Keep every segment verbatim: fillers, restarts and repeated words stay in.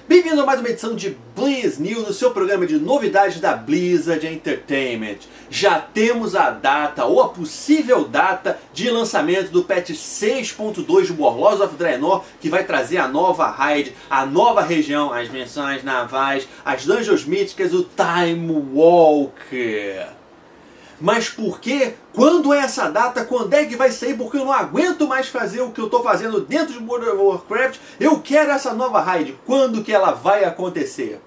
Bem-vindo a mais uma edição de Blizz News, o seu programa de novidades da Blizzard Entertainment. Já temos a data, ou a possível data, de lançamento do patch seis ponto dois do Warlords of Draenor, que vai trazer a nova raid, a nova região, as missões navais, as dungeons míticas, o Time Walker. Mas por quê? Quando é essa data? Quando é que vai sair? Porque eu não aguento mais fazer o que eu estou fazendo dentro de World of Warcraft. Eu quero essa nova raid. Quando que ela vai acontecer?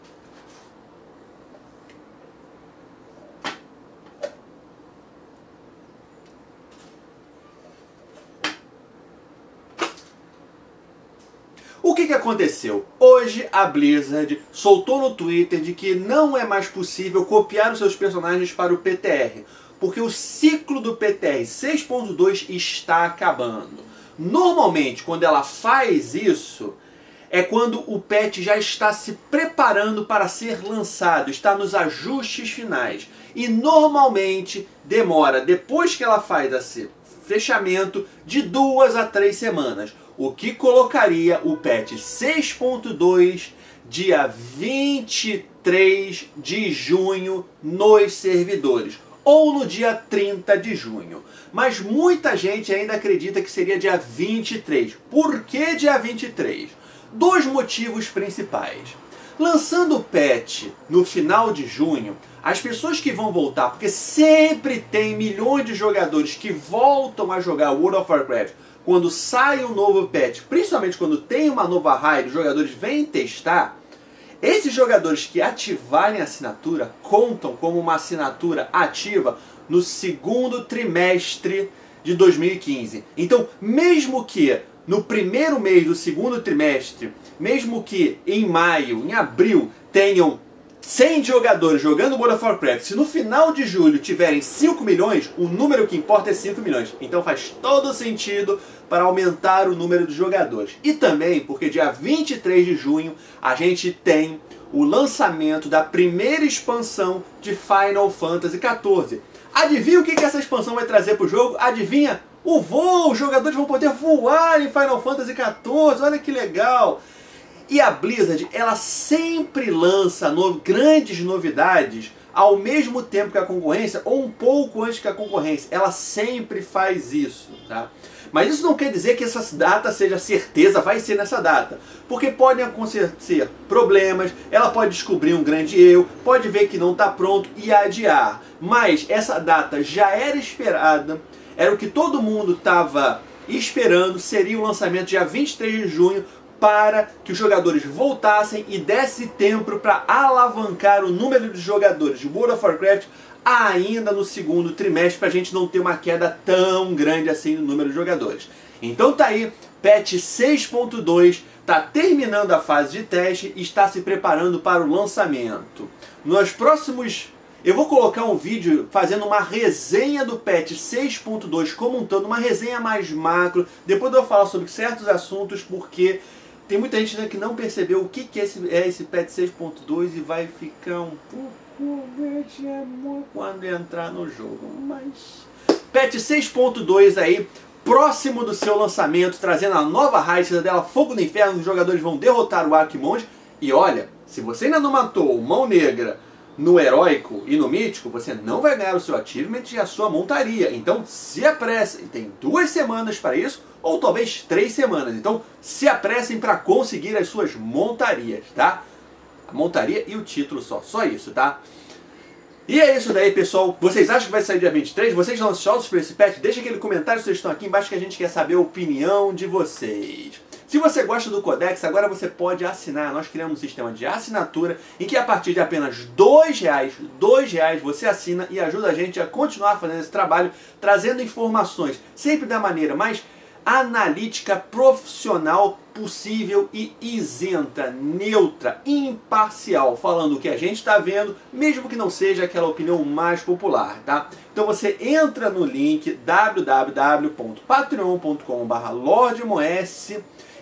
O que que aconteceu? Hoje a Blizzard soltou no Twitter de que não é mais possível copiar os seus personagens para o P T R, porque o ciclo do P T R seis ponto dois está acabando. Normalmente, quando ela faz isso, é quando o patch já está se preparando para ser lançado, está nos ajustes finais. E normalmente demora, depois que ela faz esse fechamento, de duas a três semanas. O que colocaria o patch seis ponto dois dia vinte e três de junho nos servidores, ou no dia trinta de junho. Mas muita gente ainda acredita que seria dia vinte e três. Por que dia vinte e três? Dois motivos principais. Lançando o patch no final de junho, as pessoas que vão voltar, porque sempre tem milhões de jogadores que voltam a jogar World of Warcraft quando sai um novo patch, principalmente quando tem uma nova raid, os jogadores vêm testar. Esses jogadores que ativarem a assinatura contam como uma assinatura ativa no segundo trimestre de dois mil e quinze. Então, mesmo que no primeiro mês do segundo trimestre, mesmo que em maio, em abril, tenham cem jogadores jogando World of Warcraft, se no final de julho tiverem cinco milhões, o número que importa é cinco milhões. Então faz todo sentido para aumentar o número de jogadores. E também porque dia vinte e três de junho a gente tem o lançamento da primeira expansão de Final Fantasy quatorze. Adivinha o que essa expansão vai trazer para o jogo? Adivinha? O voo! Os jogadores vão poder voar em Final Fantasy quatorze, olha que legal! E a Blizzard, ela sempre lança no, grandes novidades ao mesmo tempo que a concorrência, ou um pouco antes que a concorrência. Ela sempre faz isso, tá? Mas isso não quer dizer que essa data seja certeza, vai ser nessa data. Porque podem acontecer problemas, ela pode descobrir um grande erro, pode ver que não está pronto e adiar. Mas essa data já era esperada, era o que todo mundo estava esperando, seria o lançamento dia vinte e três de junho, para que os jogadores voltassem e desse tempo para alavancar o número de jogadores de World of Warcraft ainda no segundo trimestre, para a gente não ter uma queda tão grande assim no número de jogadores. Então tá aí, patch seis ponto dois está terminando a fase de teste e está se preparando para o lançamento. Nos próximos... Eu vou colocar um vídeo fazendo uma resenha do patch seis ponto dois como um todo, uma resenha mais macro. Depois eu vou falar sobre certos assuntos, porque tem muita gente que não percebeu o que é esse, é esse patch seis ponto dois e vai ficar um pouco quando entrar no jogo. Mas patch seis ponto dois aí, próximo do seu lançamento, trazendo a nova raid dela, Fogo no Inferno. Os jogadores vão derrotar o Arquimonge. E olha, se você ainda não matou o Mão Negra no Heróico e no Mítico, você não vai ganhar o seu achievement e a sua montaria. Então se apressem, tem duas semanas para isso, ou talvez três semanas. Então se apressem para conseguir as suas montarias, tá? A montaria e o título só, só isso, tá? E é isso daí, pessoal. Vocês acham que vai sair dia vinte e três? Vocês estão ansiosos por esse patch? Deixa aquele comentário, vocês estão aqui embaixo, que a gente quer saber a opinião de vocês. Se você gosta do Codex, agora você pode assinar. Nós criamos um sistema de assinatura em que a partir de apenas dois reais, dois reais você assina e ajuda a gente a continuar fazendo esse trabalho, trazendo informações sempre da maneira mais analítica, profissional possível e isenta, neutra, imparcial, falando o que a gente está vendo, mesmo que não seja aquela opinião mais popular, tá? Então você entra no link w w w ponto patreon ponto com barra lorde moes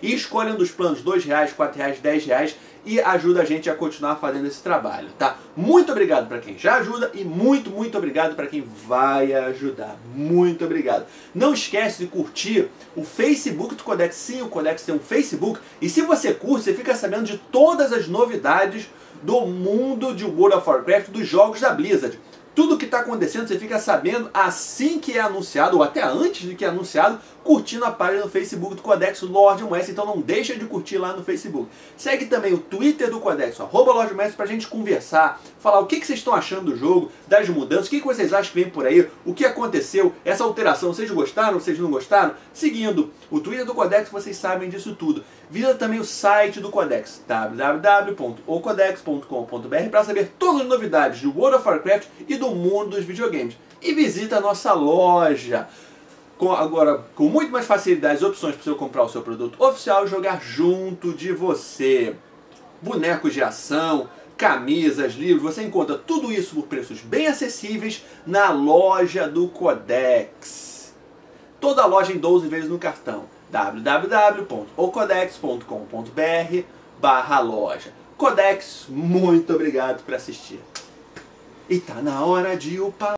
e escolhe um dos planos, dois reais, quatro reais, dez reais, e ajuda a gente a continuar fazendo esse trabalho, tá? Muito obrigado para quem já ajuda e muito, muito obrigado para quem vai ajudar. Muito obrigado. Não esquece de curtir o Facebook do Codex. Sim, o Codex tem um Facebook, e se você curte, você fica sabendo de todas as novidades do mundo de World of Warcraft, dos jogos da Blizzard. Tudo que está acontecendo você fica sabendo assim que é anunciado, ou até antes de que é anunciado, curtindo a página no Facebook do Codex Lorde Moessa. Então não deixa de curtir lá no Facebook. Segue também o Twitter do Codex, arroba Lorde Moessa, pra gente conversar, falar o que, que vocês estão achando do jogo, das mudanças, o que, que vocês acham que vem por aí, o que aconteceu, essa alteração, vocês gostaram, vocês não gostaram? Seguindo o Twitter do Codex, vocês sabem disso tudo. Visita também o site do Codex, w w w ponto o codex ponto com ponto b r, para saber todas as novidades do World of Warcraft e do mundo dos videogames. E visita a nossa loja, com, agora com muito mais facilidades e opções para você comprar o seu produto oficial e jogar junto de você. Bonecos de ação, camisas, livros, você encontra tudo isso por preços bem acessíveis na loja do Codex. Toda a loja em doze vezes no cartão. w w w ponto o codex ponto com ponto b r barra loja. Codex, muito obrigado por assistir. E tá na hora de upar.